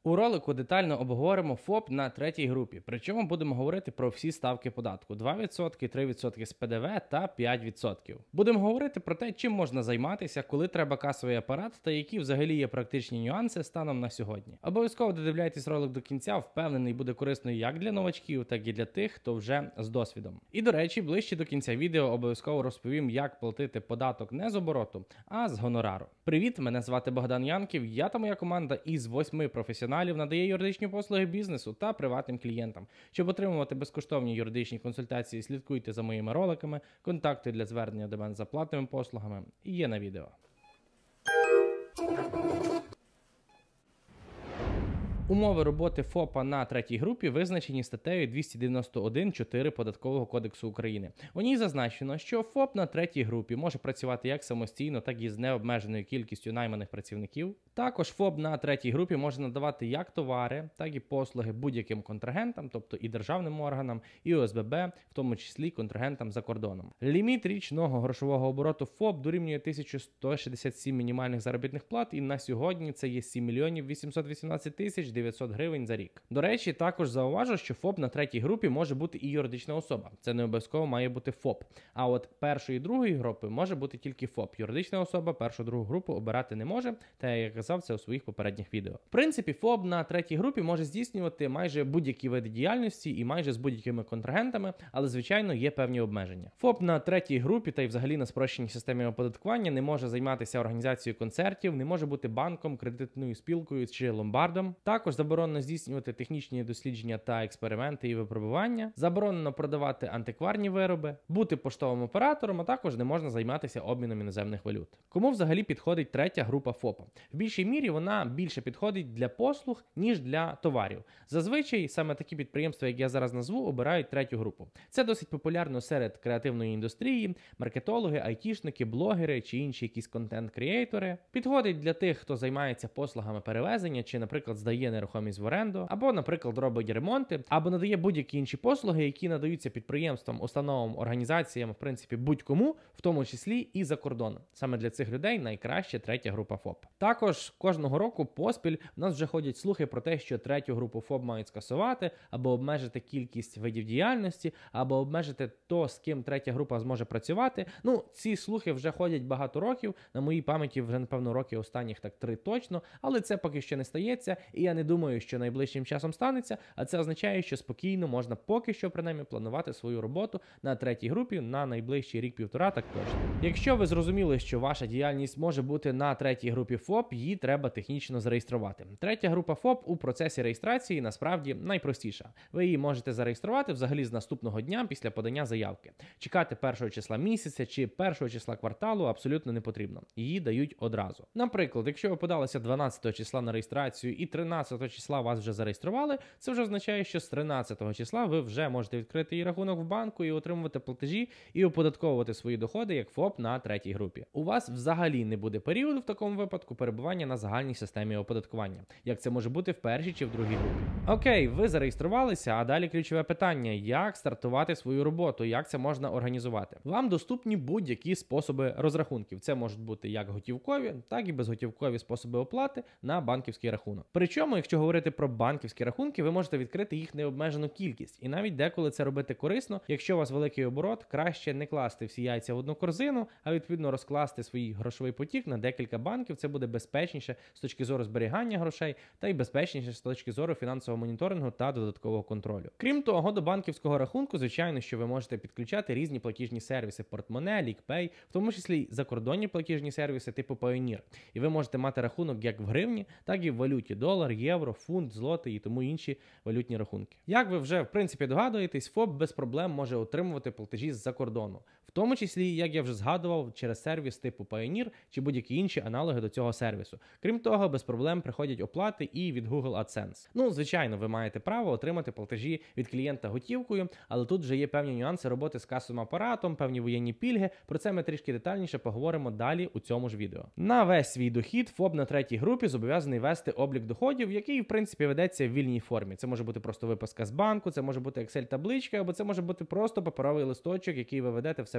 У ролику детально обговоримо ФОП на третій групі, причому будемо говорити про всі ставки податку: 2%, 3% з ПДВ та 5%. Будемо говорити про те, чим можна займатися, коли треба касовий апарат та які взагалі є практичні нюанси станом на сьогодні. Обов'язково додивляйтесь ролик до кінця, впевнений, буде корисною як для новачків, так і для тих, хто вже з досвідом. І до речі, ближче до кінця відео обов'язково розповім, як платити податок не з обороту, а з гонорару. Привіт, мене звати Богдан Янків, я та моя команда із 8 професіоналів надає юридичні послуги бізнесу та приватним клієнтам. Щоб отримувати безкоштовні юридичні консультації, слідкуйте за моїми роликами, контакти для звернення до мене за платними послугами є на відео. Умови роботи ФОПа на третій групі визначені статтею 291.4 Податкового кодексу України. У ній зазначено, що ФОП на третій групі може працювати як самостійно, так і з необмеженою кількістю найманих працівників. Також ФОП на третій групі може надавати як товари, так і послуги будь-яким контрагентам, тобто і державним органам, і ОСББ, в тому числі контрагентам за кордоном. Ліміт річного грошового обороту ФОП дорівнює 1167 мінімальних заробітних плат, і на сьогодні це є 7 мільйонів 818 тисяч 900 гривень за рік. До речі, також зауважу, що ФОП на третій групі може бути і юридична особа. Це не обов'язково має бути ФОП. А от першої і другої групи може бути тільки ФОП. Юридична особа першу-другу групу обирати не може, та я казав це у своїх попередніх відео. В принципі, ФОП на третій групі може здійснювати майже будь-які види діяльності і майже з будь-якими контрагентами, але, звичайно, є певні обмеження. ФОП на третій групі та й взагалі на спрощеній системі оподаткування не може займатися організацією концертів, не може бути банком, кредитною спілкою чи ломбардом. Також заборонено здійснювати технічні дослідження та експерименти і випробування, заборонено продавати антикварні вироби, бути поштовим оператором, а також не можна займатися обміном іноземних валют. Кому взагалі підходить третя група ФОПа? В більшій мірі вона більше підходить для послуг, ніж для товарів. Зазвичай саме такі підприємства, як я зараз назву, обирають третю групу. Це досить популярно серед креативної індустрії, маркетологи, айтішники, блогери чи інші якісь контент-кріейтори. Підходить для тих, хто займається послугами перевезення чи, наприклад, здає нерухомість в оренду, або, наприклад, робить ремонти, або надає будь-які інші послуги, які надаються підприємствам, установам, організаціям, в принципі, будь-кому, в тому числі і за кордоном. Саме для цих людей найкраща третя група ФОП. Також кожного року поспіль в нас вже ходять слухи про те, що третю групу ФОП мають скасувати, або обмежити кількість видів діяльності, або обмежити то, з ким третя група зможе працювати. Ну, ці слухи вже ходять багато років, на моїй пам'яті вже, напевно, роки останніх так 3 точно, але це поки що не стається, і я не думаю, що найближчим часом станеться, а це означає, що спокійно можна поки що, принаймні, планувати свою роботу на третій групі на найближчий рік-півтора, так точно. Якщо ви зрозуміли, що ваша діяльність може бути на третій групі ФОП, її треба технічно зареєструвати. Третя група ФОП у процесі реєстрації насправді найпростіша. Ви її можете зареєструвати взагалі з наступного дня після подання заявки. Чекати першого числа місяця чи першого числа кварталу абсолютно не потрібно. Її дають одразу. Наприклад, якщо ви подалися 12 числа на реєстрацію і 13 числа вас вже зареєстрували, це вже означає, що з 13 числа ви вже можете відкрити і рахунок в банку, і отримувати платежі, і оподатковувати свої доходи як ФОП на третій групі. У вас взагалі не буде періоду в такому випадку перебування на загальній системі оподаткування, як це може бути в першій чи в другій групі. Окей, ви зареєструвалися, а далі ключове питання: як стартувати свою роботу, як це можна організувати? Вам доступні будь-які способи розрахунків. Це можуть бути як готівкові, так і безготівкові способи оплати на банківський рахунок. Причому, якщо говорити про банківські рахунки, ви можете відкрити їх необмежену кількість. І навіть деколи це робити корисно. Якщо у вас великий оборот, краще не класти всі яйця в одну корзину, а відповідно розкласти свій грошовий потік на декілька банків. Це буде безпечніше з точки зору зберігання грошей та й безпечніше з точки зору фінансового моніторингу та додаткового контролю. Крім того, до банківського рахунку, звичайно, що ви можете підключати різні платіжні сервіси: Портмоне, Лікпей, в тому числі й закордонні платіжні сервіси типу Payoneer. І ви можете мати рахунок як в гривні, так і в валюті: долар, євро, фунт, злотий і тому інші валютні рахунки. Як ви вже, в принципі, догадуєтесь, ФОП без проблем може отримувати платежі з-за кордону. В тому числі, як я вже згадував, через сервіс типу Payoneer чи будь-які інші аналоги до цього сервісу. Крім того, без проблем приходять оплати і від Google AdSense. Ну, звичайно, ви маєте право отримати платежі від клієнта готівкою, але тут вже є певні нюанси роботи з касовим апаратом, певні воєнні пільги. Про це ми трішки детальніше поговоримо далі у цьому ж відео. На весь свій дохід ФОП на третій групі зобов'язаний вести облік доходів, який, в принципі, ведеться в вільній формі. Це може бути просто виписка з банку, це може бути Excel-табличка, або це може бути просто паперовий листочок, який ви ведете в себе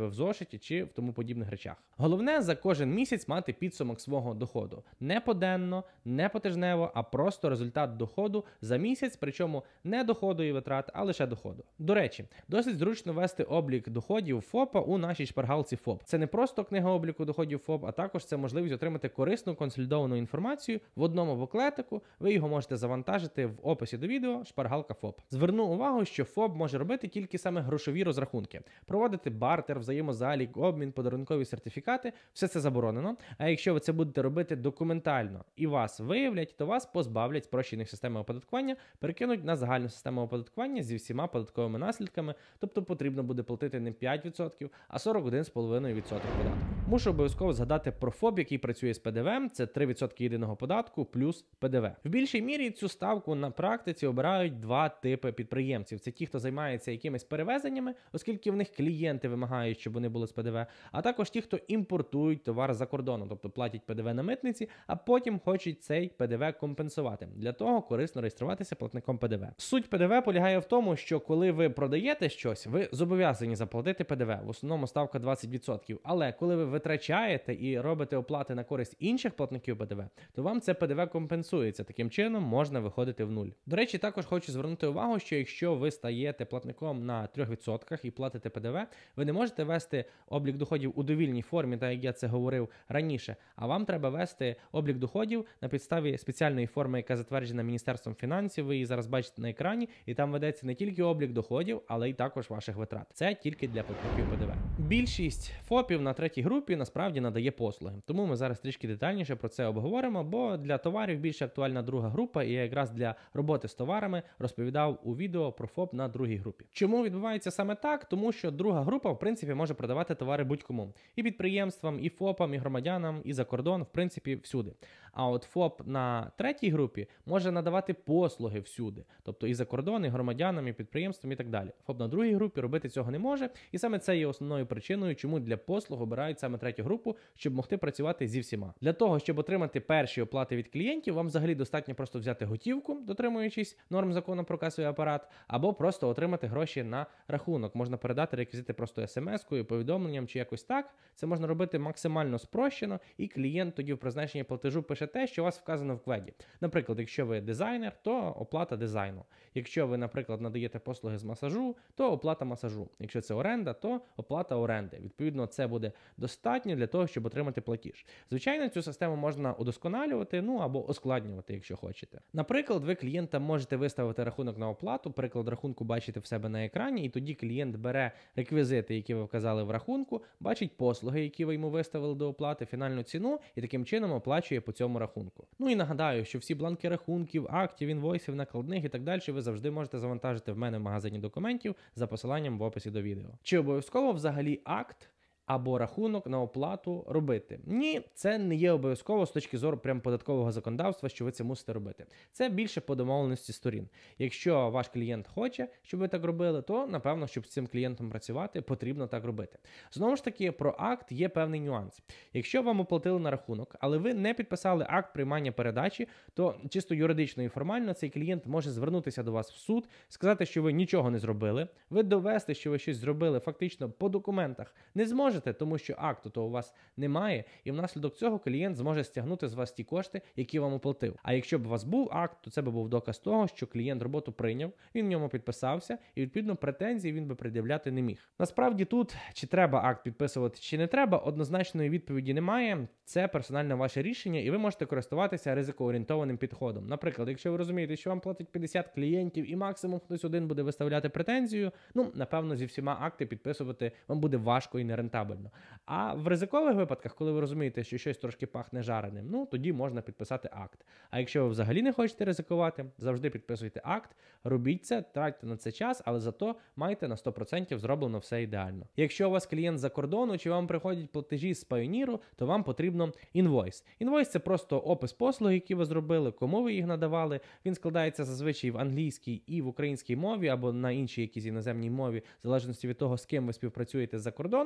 себе в зошиті чи в тому подібних речах. Головне за кожен місяць мати підсумок свого доходу. Не поденно, не потижнево, а просто результат доходу за місяць, причому не доходу і витрат, а лише доходу. До речі, досить зручно вести облік доходів ФОПа у нашій шпаргалці ФОП. Це не просто книга обліку доходів ФОП, а також це можливість отримати корисну консолідовану інформацію в одному буклетику. Ви його можете завантажити в описі до відео шпаргалка ФОП. Зверну увагу, що ФОП може робити тільки саме грошові розрахунки. Проводити бартер, взаємозалік, обмін, подарункові сертифікати – все це заборонено. А якщо ви це будете робити документально і вас виявлять, то вас позбавлять спрощених систем оподаткування, перекинуть на загальну систему оподаткування зі всіма податковими наслідками, тобто потрібно буде платити не 5%, а 41,5% податку. Мушу обов'язково згадати про ФОП, який працює з ПДВ, це 3% єдиного податку плюс ПДВ. В більшій мірі цю ставку на практиці обирають два типи підприємців. Це ті, хто займається якимись перевезеннями, оскільки в них клієнти вимагають, щоб вони були з ПДВ, а також ті, хто імпортують товар за кордону, тобто платять ПДВ на митниці, а потім хочуть цей ПДВ компенсувати. Для того корисно реєструватися платником ПДВ. Суть ПДВ полягає в тому, що коли ви продаєте щось, ви зобов'язані заплатити ПДВ. В основному ставка 20%. Але коли ви витрачаєте і робите оплати на користь інших платників ПДВ, то вам це ПДВ компенсується. Таким чином можна виходити в нуль. До речі, також хочу звернути увагу, що якщо ви стаєте платником на 3% і платите ПДВ, ви не можете вести облік доходів у довільній формі, так як я це говорив раніше, а вам треба вести облік доходів на підставі спеціальної форми, яка затверджена Міністерством фінансів, ви її зараз бачите на екрані, і там ведеться не тільки облік доходів, але й також ваших витрат. Це тільки для платників ПДВ. Більшість ФОПів на третій групі насправді надає послуги, тому ми зараз трішки детальніше про це обговоримо, бо для товарів більше актуальна друга група, і я якраз для роботи з товарами розповідав у відео про ФОП на другій групі. Чому відбувається саме так? Тому що друга група, в принципі, може продавати товари будь-кому. І підприємствам, і ФОПам, і громадянам, і за кордон, в принципі, всюди. А от ФОП на третій групі може надавати послуги всюди. Тобто і за кордон, і громадянам, і підприємствам, і так далі. ФОП на другій групі робити цього не може. І саме це є основною причиною, чому для послуг обирають саме третю групу, щоб могти працювати зі всіма. Для того, щоб отримати перші оплати від клієнтів, вам взагалі достатньо просто взяти готівку, дотримуючись норм закону про касовий апарат, або просто отримати гроші на рахунок. Можна передати реквізити просто смс-кою, повідомленням чи якось так. Це можна робити максимально спрощено, і клієнт тоді в призначенні платежу пише те, що у вас вказано в кведі. Наприклад, якщо ви дизайнер, то оплата дизайну. Якщо ви, наприклад, надаєте послуги з масажу, то оплата масажу. Якщо це оренда, то оплата оренди. Відповідно, це буде достатньо для того, щоб отримати платіж. Звичайно, цю систему можна удосконалювати, або ускладнювати, якщо хочете. Наприклад, ви клієнтам можете виставити рахунок на оплату, приклад рахунку бачите в себе на екрані, і тоді клієнт бере реквізити, які ви вказали в рахунку, бачить послуги, які ви йому виставили до оплати, фінальну ціну, і таким чином оплачує по цьому рахунку. І нагадаю, що всі бланки рахунків, актів, інвойсів, накладних і так далі ви завжди можете завантажити в мене в магазині документів за посиланням в описі до відео. Чи обов'язково взагалі акт або рахунок на оплату робити? Ні, це не є обов'язково з точки зору прям податкового законодавства, що ви це мусите робити. Це більше по домовленості сторін. Якщо ваш клієнт хоче, щоб ви так робили, то, напевно, щоб з цим клієнтом працювати, потрібно так робити. Знову ж таки, про акт є певний нюанс. Якщо вам оплатили на рахунок, але ви не підписали акт приймання передачі, то чисто юридично і формально цей клієнт може звернутися до вас в суд, сказати, що ви нічого не зробили, ви довести, що ви щось зробили фактично по документах не зможете, тому що акту то у вас немає, і внаслідок цього клієнт зможе стягнути з вас ті кошти, які вам оплатив. А якщо б у вас був акт, то це б був доказ того, що клієнт роботу прийняв, він в ньому підписався, і відповідно претензій він би пред'являти не міг. Насправді тут, чи треба акт підписувати, чи не треба, однозначної відповіді немає. Це персональне ваше рішення, і ви можете користуватися ризикоорієнтованим підходом. Наприклад, якщо ви розумієте, що вам платить 50 клієнтів і максимум хтось один буде виставляти претензію, напевно, зі всіма акти підписувати вам буде важко і нерентабельно. А в ризикових випадках, коли ви розумієте, що щось трошки пахне жареним, тоді можна підписати акт. А якщо ви взагалі не хочете ризикувати, завжди підписуйте акт, робіть це, тратьте на це час, але зато майте на 100% зроблено все ідеально. Якщо у вас клієнт за кордону, чи вам приходять платежі з Payoneer, то вам потрібно інвойс. Інвойс – це просто опис послуг, які ви зробили, кому ви їх надавали. Він складається зазвичай в англійській і в українській мові, або на іншій якійсь іноземній мові, в залежності від того, з ким ви співпрацюєте за кордону, з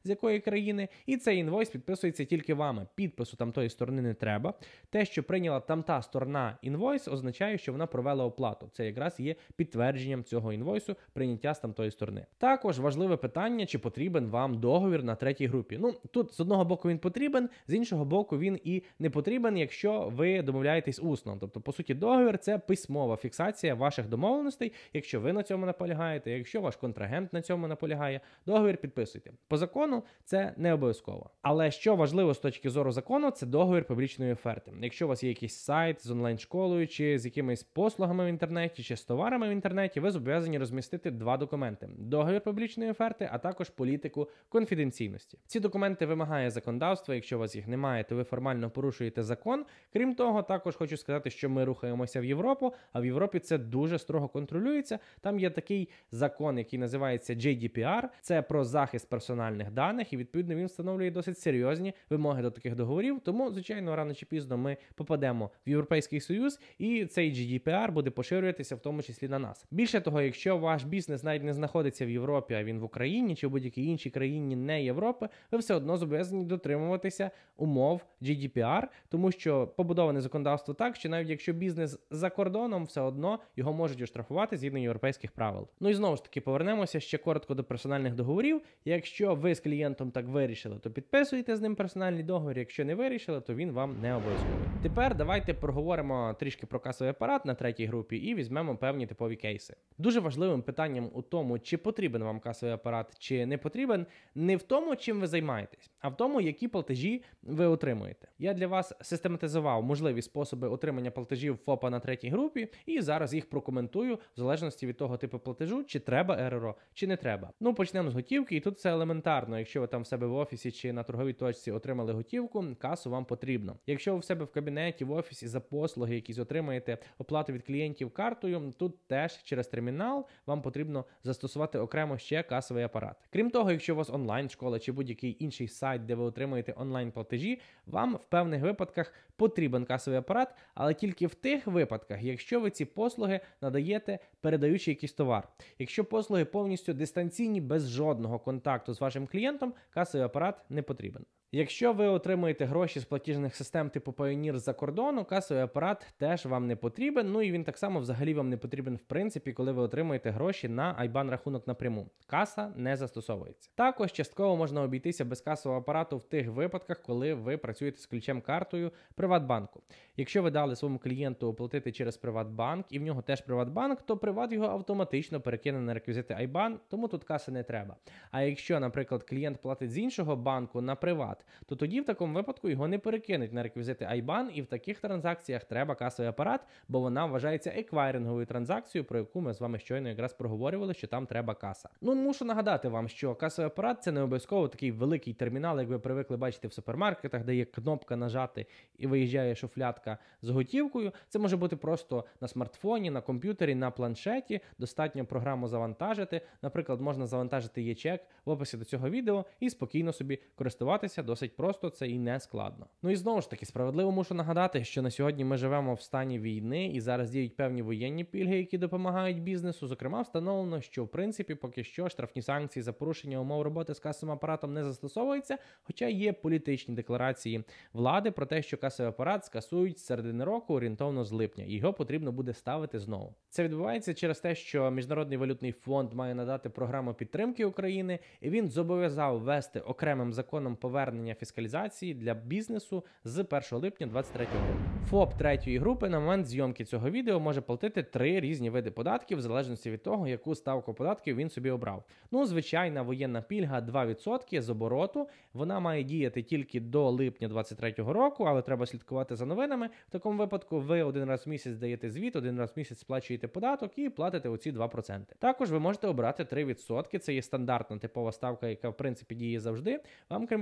з якої країни, і цей інвойс підписується тільки вами. Підпису там тої сторони не треба. Те, що прийняла там та сторона інвойс, означає, що вона провела оплату. Це якраз є підтвердженням цього інвойсу прийняття з тамтої сторони. Також важливе питання, чи потрібен вам договір на третій групі. Ну, тут з одного боку він потрібен, з іншого боку він і не потрібен, якщо ви домовляєтесь усно. Тобто, по суті, договір – це письмова фіксація ваших домовленостей. Якщо ви на цьому наполягаєте, якщо ваш контрагент на цьому наполягає, договір підписуйте. По закону це не обов'язково. Але що важливо з точки зору закону, це договір публічної оферти. Якщо у вас є якийсь сайт з онлайн-школою, чи з якимись послугами в інтернеті, чи з товарами в інтернеті, ви зобов'язані розмістити два документи: договір публічної оферти, а також політику конфіденційності. Ці документи вимагає законодавство. Якщо у вас їх немає, то ви формально порушуєте закон. Крім того, також хочу сказати, що ми рухаємося в Європу, а в Європі це дуже строго контролюється. Там є такий закон, який називається GDPR, це про захист персональних даних, і відповідно він встановлює досить серйозні вимоги до таких договорів. Тому, звичайно, рано чи пізно ми попадемо в Європейський Союз, і цей GDPR буде поширюватися в тому числі на нас. Більше того, якщо ваш бізнес навіть не знаходиться в Європі, а він в Україні чи в будь-якій іншій країні не Європи, ви все одно зобов'язані дотримуватися умов GDPR, тому що побудоване законодавство так, що навіть якщо бізнес за кордоном, все одно його можуть оштрафувати згідно європейських правил. Ну і знову ж таки повернемося ще коротко до персональних договорів. Якщо ви з клієнтом так вирішили, то підписуйте з ним персональний договір. Якщо не вирішили, то він вам не обов'язковий. Тепер давайте проговоримо трішки про касовий апарат на третій групі і візьмемо певні типові кейси. Дуже важливим питанням у тому, чи потрібен вам касовий апарат, чи не потрібен, не в тому, чим ви займаєтесь, а в тому, які платежі ви отримуєте. Я для вас систематизував можливі способи отримання платежів ФОПа на третій групі, і зараз їх прокоментую в залежності від того типу платежу, чи треба РРО, чи не треба. Ну, почнемо з готівки, і тут все елементарно. Якщо ви там в себе в офісі чи на торговій точці отримали готівку, касу вам потрібно. Якщо ви в себе в кабінеті, в офісі за послуги якісь отримаєте оплату від клієнтів картою, тут теж через термінал вам потрібно застосувати окремо ще касовий апарат. Крім того, якщо у вас онлайн-школа чи будь-який інший сайт, де ви отримуєте онлайн-платежі, вам в певних випадках потрібен касовий апарат, але тільки в тих випадках, якщо ви ці послуги надаєте, передаючи якийсь товар. Якщо послуги повністю дистанційні, без жодного контакту з вашим клієнтом, касовий апарат не потрібен. Якщо ви отримуєте гроші з платіжних систем типу Payoneer з-за кордону, касовий апарат теж вам не потрібен, ну і він так само взагалі вам не потрібен в принципі, коли ви отримуєте гроші на IBAN-рахунок напряму. Каса не застосовується. Також частково можна обійтися без касового апарату в тих випадках, коли ви працюєте з ключем-картою Приватбанку. Якщо ви дали своєму клієнту оплатити через Приватбанк і в нього теж Приватбанк, то Приват його автоматично перекине на реквізити IBAN, тому тут каси не треба. А якщо, наприклад, клієнт платить з іншого банку на Приват, то тоді в такому випадку його не перекинуть на реквізити IBAN, і в таких транзакціях треба касовий апарат, бо вона вважається еквайринговою транзакцією, про яку ми з вами щойно якраз проговорювали, що там треба каса. Ну, мушу нагадати вам, що касовий апарат – це не обов'язково такий великий термінал, як ви привикли бачити в супермаркетах, де є кнопка нажати і виїжджає шуфлядка з готівкою. Це може бути просто на смартфоні, на комп'ютері, на планшеті, достатньо програму завантажити. Наприклад, можна завантажити є-чек в описі до цього відео і спокійно собі користуватися. Досить просто, це і не складно. Ну і знову ж таки, справедливо мушу нагадати, що на сьогодні ми живемо в стані війни і зараз діють певні воєнні пільги, які допомагають бізнесу. Зокрема, встановлено, що в принципі поки що штрафні санкції за порушення умов роботи з касовим апаратом не застосовуються, хоча є політичні декларації влади про те, що касовий апарат скасують з середини року, орієнтовно з липня, і його потрібно буде ставити знову. Це відбувається через те, що Міжнародний валютний фонд має надати програму підтримки України, і він зобов'язав ввести окремим законом повернення фіскалізації для бізнесу з 1 липня 2023 року. ФОП третьої групи на момент зйомки цього відео може платити 3 різні види податків в залежності від того, яку ставку податків він собі обрав. Ну, звичайна воєнна пільга 2% з обороту, вона має діяти тільки до липня 2023 року, але треба слідкувати за новинами. В такому випадку ви один раз в місяць даєте звіт, один раз в місяць сплачуєте податок і платите оці 2%. Також ви можете обрати 3%, це є стандартна типова ставка, яка в принципі діє завжди. Вам, крім того, треба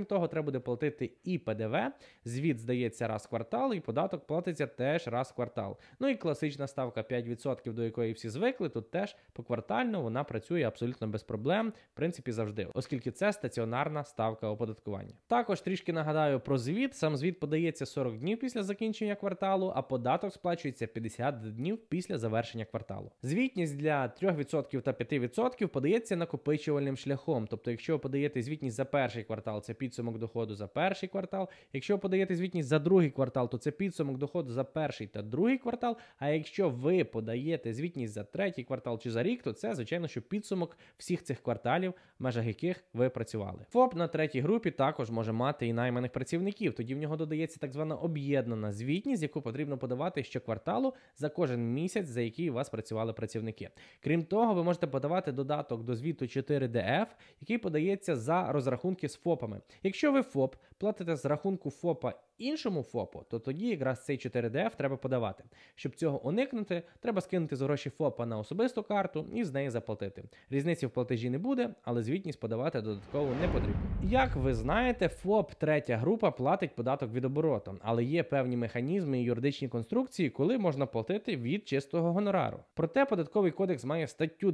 буде платити і ПДВ, звіт здається раз в квартал, і податок платиться теж раз в квартал. Ну і класична ставка 5%, до якої всі звикли, тут теж поквартально вона працює абсолютно без проблем, в принципі завжди, оскільки це стаціонарна ставка оподаткування. Також трішки нагадаю про звіт. Сам звіт подається 40 днів після закінчення кварталу, а податок сплачується 50 днів після завершення кварталу. Звітність для 3% та 5% подається накопичувальним шляхом. Тобто, якщо ви подаєте звітність за перший квартал, це підсумок доходу за перший квартал. Якщо ви подаєте звітність за другий квартал, то це підсумок доходу за перший та другий квартал. А якщо ви подаєте звітність за третій квартал чи за рік, то це, звичайно, що підсумок всіх цих кварталів, в межах яких ви працювали. ФОП на третій групі також може мати і найманих працівників. Тоді в нього додається так звана об'єднана звітність, яку потрібно подавати щокварталу за кожен місяць, за який у вас працювали працівники. Крім того, ви можете подавати додаток до звіту 4DF, який подається за розрахунки з ФОПами. Якщо ви ФОП платите з рахунку ФОПа іншому ФОПу, то тоді якраз цей 4DF треба подавати. Щоб цього уникнути, треба скинути з гроші ФОПа на особисту карту і з неї заплатити. Різниці в платежі не буде, але звітність подавати додатково не потрібно. Як ви знаєте, ФОП третя група платить податок від обороту, але є певні механізми і юридичні конструкції, коли можна платити від чистого гонорару. Проте Податковий кодекс має статтю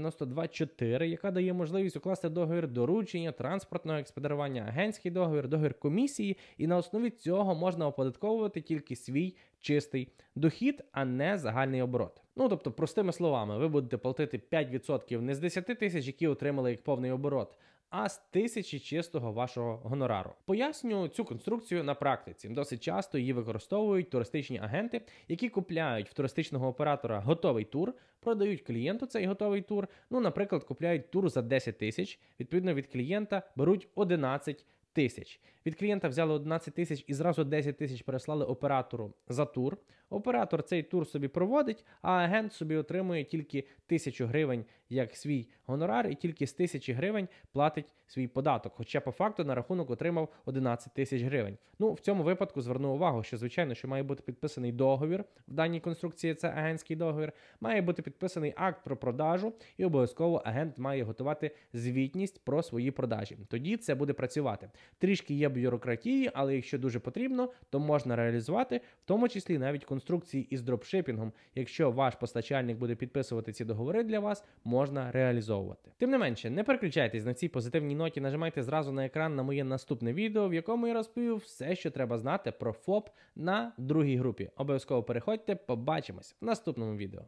292.4, яка дає можливість укласти договір доручення, транспортного експедирування, агентський договір, договір комісії, і на основі цього можна оподатковувати тільки свій чистий дохід, а не загальний оборот. Ну, тобто, простими словами, ви будете платити 5% не з 10 тисяч, які отримали як повний оборот, а з 1000 чистого вашого гонорару. Поясню цю конструкцію на практиці. Досить часто її використовують туристичні агенти, які купляють в туристичного оператора готовий тур, продають клієнту цей готовий тур. Ну, наприклад, купляють тур за 10 тисяч, відповідно від клієнта беруть 11 тисяч. Від клієнта взяли 11 тисяч і зразу 10 тисяч переслали оператору за тур. Оператор цей тур собі проводить, а агент собі отримує тільки 1000 гривень як свій гонорар і тільки з 1000 гривень платить свій податок. Хоча по факту на рахунок отримав 11 тисяч гривень. Ну, в цьому випадку зверну увагу, що, звичайно, що має бути підписаний договір. В даній конструкції це агентський договір. Має бути підписаний акт про продажу і обов'язково агент має готувати звітність про свої продажі. Тоді це буде працювати. Трішки є бюрократії, але якщо дуже потрібно, то можна реалізувати, в тому числі навіть конструкції із дропшипінгом. Якщо ваш постачальник буде підписувати ці договори для вас, можна реалізовувати. Тим не менше, не переключайтесь на цій позитивній ноті, нажимайте зразу на екран на моє наступне відео, в якому я розповів все, що треба знати про ФОП на другій групі. Обов'язково переходьте, побачимось в наступному відео.